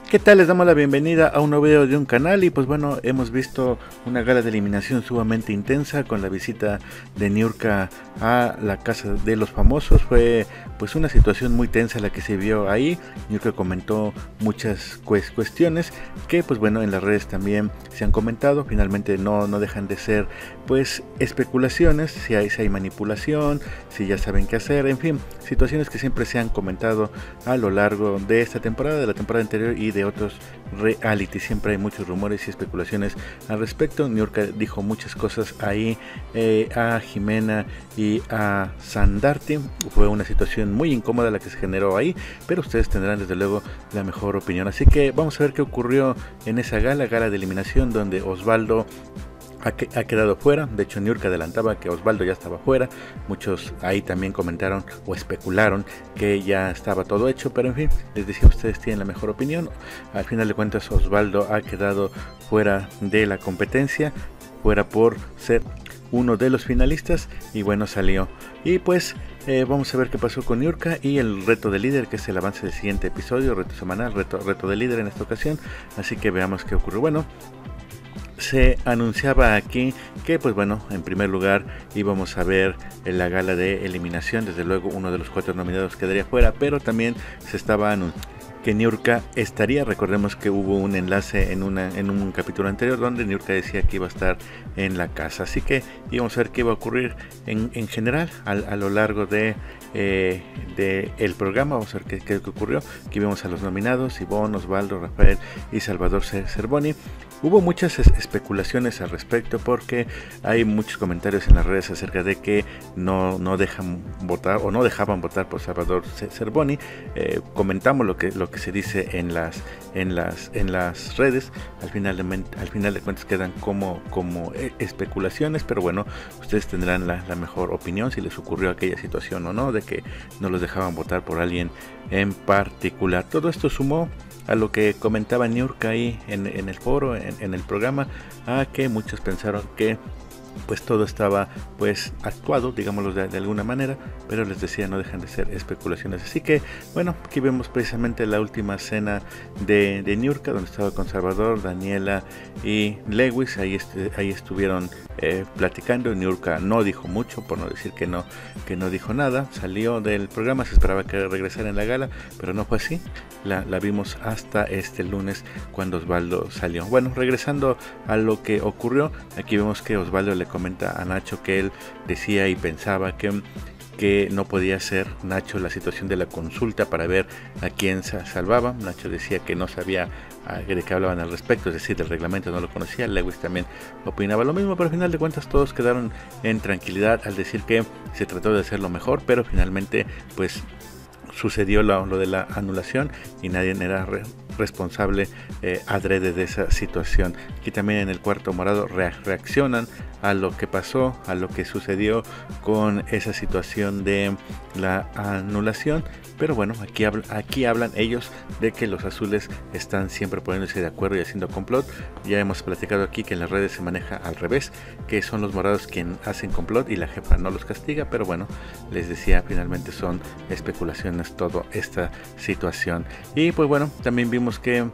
¿Qué tal? Les damos la bienvenida a un nuevo video de un canal y pues bueno, hemos visto una gala de eliminación sumamente intensa con la visita de Niurka a la casa de los famosos. Fue pues una situación muy tensa la que se vio ahí. Niurka comentó muchas cuestiones que pues bueno, en las redes también se han comentado. Finalmente no dejan de ser pues especulaciones, si hay manipulación, si ya saben qué hacer, en fin, situaciones que siempre se han comentado a lo largo de esta temporada, de la temporada anterior y de otros reality. Siempre hay muchos rumores y especulaciones al respecto. Niurka dijo muchas cosas ahí a Jimena y a Sandarti. Fue una situación muy incómoda la que se generó ahí, pero ustedes tendrán desde luego la mejor opinión. Así que vamos a ver qué ocurrió en esa gala de eliminación donde Osvaldo ha quedado fuera. De hecho, Niurka adelantaba que Osvaldo ya estaba fuera. Muchos ahí también comentaron o especularon que ya estaba todo hecho, pero en fin, les decía, ustedes tienen la mejor opinión. Al final de cuentas, Osvaldo ha quedado fuera de la competencia, fuera por ser uno de los finalistas, y bueno, salió. Y pues vamos a ver qué pasó con Niurka y el reto de líder, que es el avance del siguiente episodio, reto semanal, reto de líder en esta ocasión. Así que veamos qué ocurrió. Bueno, se anunciaba aquí que pues bueno, en primer lugar íbamos a ver en la gala de eliminación, desde luego uno de los 4 nominados quedaría fuera, pero también se estaba anunciando que Niurka estaría. Recordemos que hubo un enlace en un capítulo anterior donde Niurka decía que iba a estar en la casa, así que íbamos a ver qué iba a ocurrir en general a lo largo de el programa. Vamos a ver qué ocurrió. Aquí vemos a los nominados: Ivonne, Osvaldo, Rafael y Salvador Cervoni. Hubo muchas especulaciones al respecto porque hay muchos comentarios en las redes acerca de que no dejan votar o no dejaban votar por Salvador Cervoni. Comentamos lo que se dice en las redes. Al final de cuentas quedan como especulaciones, pero bueno, ustedes tendrán la mejor opinión si les ocurrió aquella situación o no, de que no los dejaban votar por alguien en particular. Todo esto sumó a lo que comentaba Niurka ahí en el foro, en el programa, a que muchos pensaron que pues todo estaba pues actuado, digámoslo de alguna manera, pero les decía, no dejan de ser especulaciones. Así que bueno, aquí vemos precisamente la última cena de Niurka, donde estaba con Salvador, Daniela y Lewis. Ahí estuvieron platicando. Niurka no dijo mucho, por no decir que no dijo nada. Salió del programa, se esperaba que regresara en la gala, pero no fue así. La vimos hasta este lunes cuando Osvaldo salió. Bueno, regresando a lo que ocurrió, aquí vemos que Osvaldo le comenta a Nacho que él decía y pensaba que no podía ser Nacho la situación de la consulta para ver a quién salvaba. Nacho decía que no sabía de qué hablaban al respecto, es decir, del reglamento no lo conocía. Lewis también opinaba lo mismo, pero al final de cuentas todos quedaron en tranquilidad al decir que se trató de hacer lo mejor, pero finalmente pues sucedió lo de la anulación y nadie era responsable adrede de esa situación. Aquí también en el cuarto morado reaccionan a lo que pasó, a lo que sucedió con esa situación de la anulación, pero bueno, aquí hablan ellos de que los azules están siempre poniéndose de acuerdo y haciendo complot. Ya hemos platicado aquí que en las redes se maneja al revés, que son los morados quienes hacen complot y la jefa no los castiga, pero bueno, les decía, finalmente son especulaciones toda esta situación. Y pues bueno, también vimos que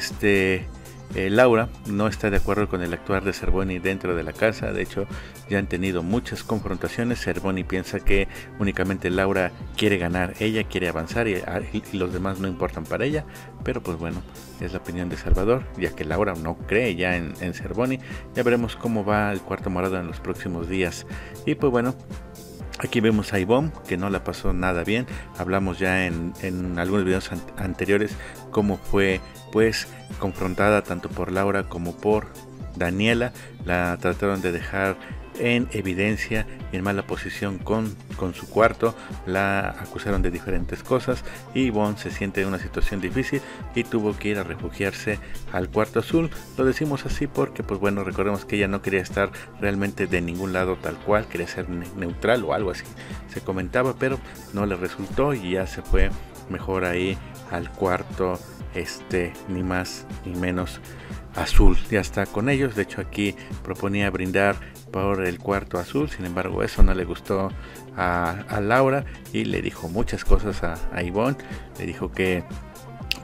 Laura no está de acuerdo con el actuar de Cervoni dentro de la casa. De hecho, ya han tenido muchas confrontaciones. Cervoni piensa que únicamente Laura quiere ganar, ella quiere avanzar y los demás no importan para ella. Pero pues bueno, es la opinión de Salvador, ya que Laura no cree ya en Cervoni. Ya veremos cómo va el cuarto morado en los próximos días. Y pues bueno, aquí vemos a Ivonne, que no la pasó nada bien. Hablamos ya en algunos videos anteriores cómo fue pues confrontada tanto por Laura como por Daniela. La trataron de dejar en evidencia y en mala posición con su cuarto. La acusaron de diferentes cosas y Ivonne se siente en una situación difícil y tuvo que ir a refugiarse al cuarto azul. Lo decimos así porque pues bueno, recordemos que ella no quería estar realmente de ningún lado tal cual, quería ser neutral o algo así se comentaba, pero no le resultó y ya se fue mejor ahí al cuarto ni más ni menos azul. Ya está con ellos. De hecho, aquí proponía brindar por el cuarto azul, sin embargo eso no le gustó a Laura y le dijo muchas cosas a Ivonne. Le dijo que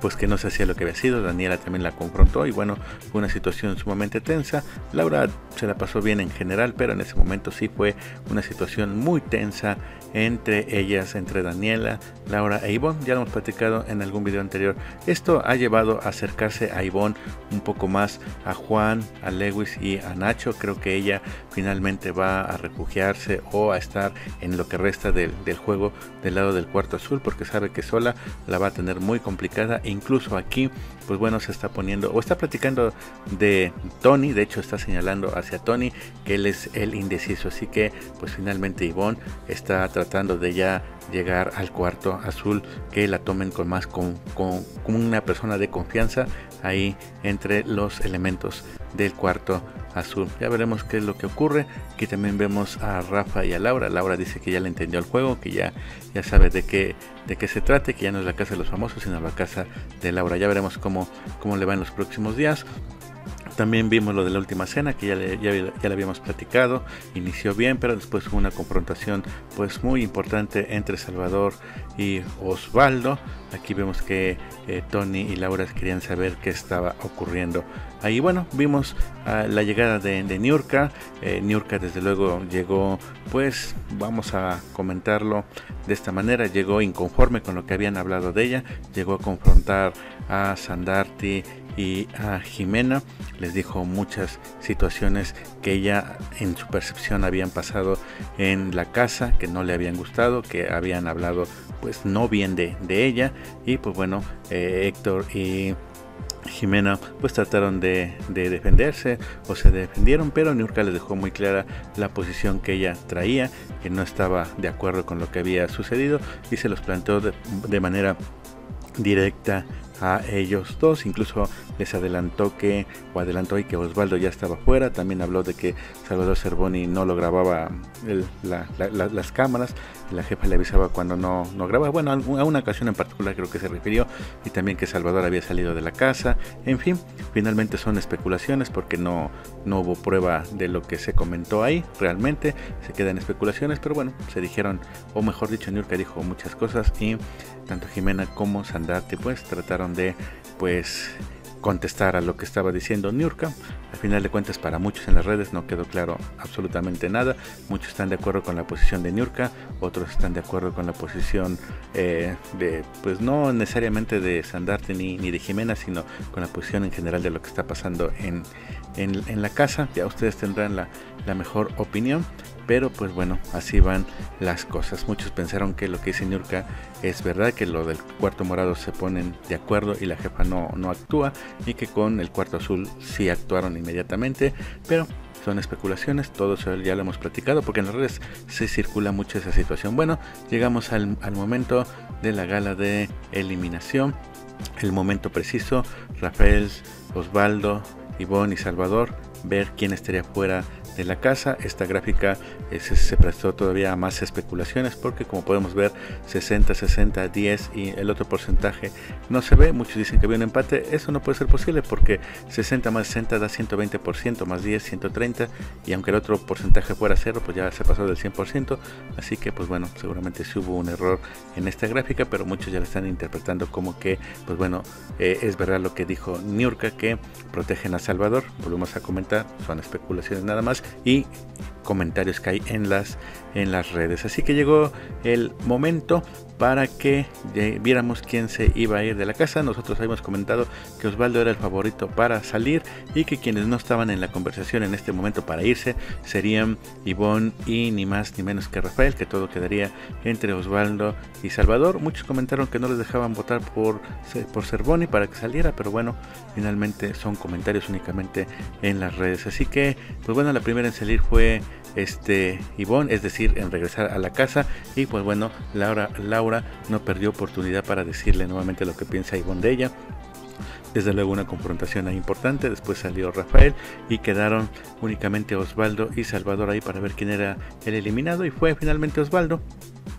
pues que no se hacía lo que había sido. Daniela también la confrontó y bueno, fue una situación sumamente tensa. Laura se la pasó bien en general, pero en ese momento sí fue una situación muy tensa entre ellas, entre Daniela, Laura e Ivonne. Ya lo hemos platicado en algún video anterior. Esto ha llevado a acercarse a Ivonne un poco más, a Juan, a Lewis y a Nacho. Creo que ella finalmente va a refugiarse o a estar en lo que resta del juego del lado del cuarto azul, porque sabe que sola la va a tener muy complicada. E incluso aquí, pues bueno, se está poniendo o está platicando de Tony. De hecho está señalando hacia Tony que él es el indeciso, así que pues finalmente Ivonne está tratando de ya llegar al cuarto azul, que la tomen con más con una persona de confianza ahí entre los elementos del cuarto azul. Ya veremos qué es lo que ocurre. Aquí también vemos a Rafa y a Laura. Laura dice que ya le entendió el juego, que ya sabe de qué se trata, que ya no es la casa de los famosos, sino la casa de Laura. Ya veremos cómo le va en los próximos días. También vimos lo de la última cena, que ya le habíamos platicado. Inició bien, pero después hubo una confrontación pues muy importante entre Salvador y Osvaldo. Aquí vemos que Tony y Laura querían saber qué estaba ocurriendo. Ahí bueno, vimos la llegada de Niurka. Niurka desde luego llegó, pues vamos a comentarlo de esta manera, llegó inconforme con lo que habían hablado de ella. Llegó a confrontar a Sandarti y a Jimena. Les dijo muchas situaciones que ella en su percepción habían pasado en la casa, que no le habían gustado, que habían hablado pues no bien de ella. Y pues bueno, Héctor y Jimena pues trataron de defenderse o se defendieron, pero Niurka les dejó muy clara la posición que ella traía, que no estaba de acuerdo con lo que había sucedido y se los planteó de manera directa a ellos dos. Incluso les adelantó que Osvaldo ya estaba fuera. También habló de que Salvador Cervoni no lo grababa las cámaras, la jefa le avisaba cuando no grababa. Bueno, a una ocasión en particular creo que se refirió, y también que Salvador había salido de la casa. En fin, finalmente son especulaciones porque no hubo prueba de lo que se comentó ahí. Realmente se quedan especulaciones, pero bueno, se dijeron, o mejor dicho, Niurka dijo muchas cosas y tanto Jimena como Sandarti pues trataron de pues contestar a lo que estaba diciendo Niurka. Al final de cuentas, para muchos en las redes no quedó claro absolutamente nada. Muchos están de acuerdo con la posición de Niurka, otros están de acuerdo con la posición pues no necesariamente de Sandarti ni de Jimena, sino con la posición en general de lo que está pasando en la casa. Ya ustedes tendrán la mejor opinión. Pero pues bueno, así van las cosas. Muchos pensaron que lo que dice Niurka es verdad, que lo del cuarto morado se ponen de acuerdo y la jefa no actúa, y que con el cuarto azul sí actuaron inmediatamente, pero son especulaciones. Todo eso ya lo hemos platicado porque en las redes se circula mucho esa situación. Bueno, llegamos al momento de la gala de eliminación, el momento preciso. Rafael, Osvaldo, Ivonne y Salvador, ver quién estaría fuera de la casa. Esta gráfica se prestó todavía a más especulaciones porque, como podemos ver, 60, 60, 10 y el otro porcentaje no se ve. Muchos dicen que había un empate. Eso no puede ser posible porque 60 más 60 da 120%, más 10, 130, y aunque el otro porcentaje fuera 0, pues ya se pasó del 100%. Así que pues bueno, seguramente sí hubo un error en esta gráfica, pero muchos ya la están interpretando como que pues bueno, es verdad lo que dijo Niurka, que protegen a Salvador. Volvemos a comentar, son especulaciones nada más y comentarios que hay en las redes. Así que llegó el momento para que viéramos quién se iba a ir de la casa. Nosotros habíamos comentado que Osvaldo era el favorito para salir y que quienes no estaban en la conversación en este momento para irse serían Ivonne y ni más ni menos que Rafael, que todo quedaría entre Osvaldo y Salvador. Muchos comentaron que no les dejaban votar por Cervoni para que saliera, pero bueno, finalmente son comentarios únicamente en las redes. Así que pues bueno, la primera en salir fue Ivonne, es decir, en regresar a la casa, y pues bueno, Laura no perdió oportunidad para decirle nuevamente lo que piensa Ivonne de ella. Desde luego una confrontación ahí importante. Después salió Rafael y quedaron únicamente Osvaldo y Salvador ahí para ver quién era el eliminado, y fue finalmente Osvaldo.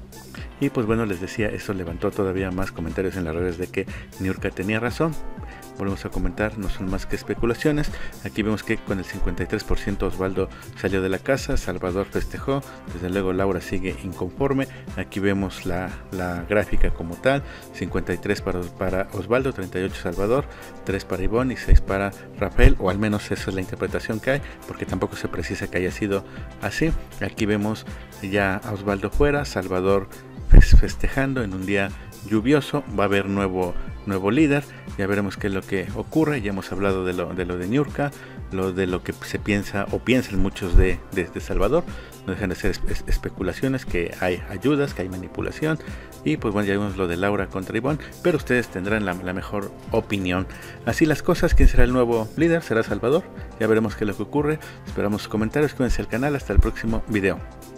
Y pues bueno, les decía, eso levantó todavía más comentarios en las redes de que Niurka tenía razón. volvemos a comentar, no son más que especulaciones. Aquí vemos que con el 53% Osvaldo salió de la casa, Salvador festejó, desde luego Laura sigue inconforme. Aquí vemos la gráfica como tal, 53 para Osvaldo, 38 Salvador, 3 para Ivonne y 6 para Rafael, o al menos esa es la interpretación que hay, porque tampoco se precisa que haya sido así. Aquí vemos ya a Osvaldo fuera, Salvador festejando en un día lluvioso. Va a haber nuevo líder, ya veremos qué es lo que ocurre. Ya hemos hablado de lo de Niurka, de lo que se piensa o piensan muchos de Salvador. No dejan de ser especulaciones, que hay ayudas, que hay manipulación, y pues bueno, ya vimos lo de Laura contra Ivonne, pero ustedes tendrán la mejor opinión. Así las cosas. ¿Quién será el nuevo líder? ¿Será Salvador? Ya veremos qué es lo que ocurre. Esperamos sus comentarios, cuídense al canal, hasta el próximo video.